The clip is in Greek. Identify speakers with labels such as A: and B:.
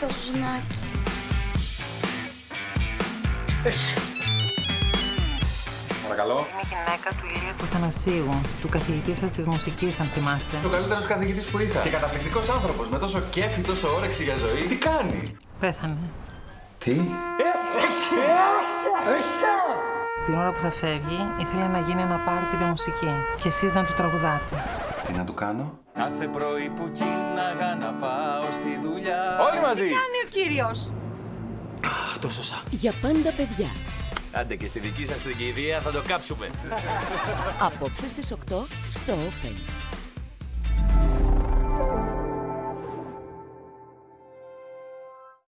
A: το ζουνάκι.
B: Παρακαλώ.
C: Είμαι η γυναίκα του Ηλίου του Θανασίου, του καθηγητή σας της μουσικής, αν θυμάστε.
B: Ο καλύτερος καθηγητής που είχα. Και καταπληκτικός άνθρωπος, με τόσο κέφι, τόσο όρεξη για ζωή. Τι κάνει?
C: Πέθανε.
B: Τι?
C: Την ώρα που θα φεύγει, ήθελε να γίνει ένα πάρτι με μουσική και εσείς να του τραγουδάτε.
B: Τι να του κάνω?
D: Κάθε πρωί που κίναγα να πάω στη δουλειά.
B: Όλοι μαζί!
A: Τι κάνει ο κύριος?
B: Το σώσα.
E: Για πάντα παιδιά.
D: Άντε και στη δική σας την κηδεία θα το κάψουμε.
E: Απόψε στις 8 στο Open.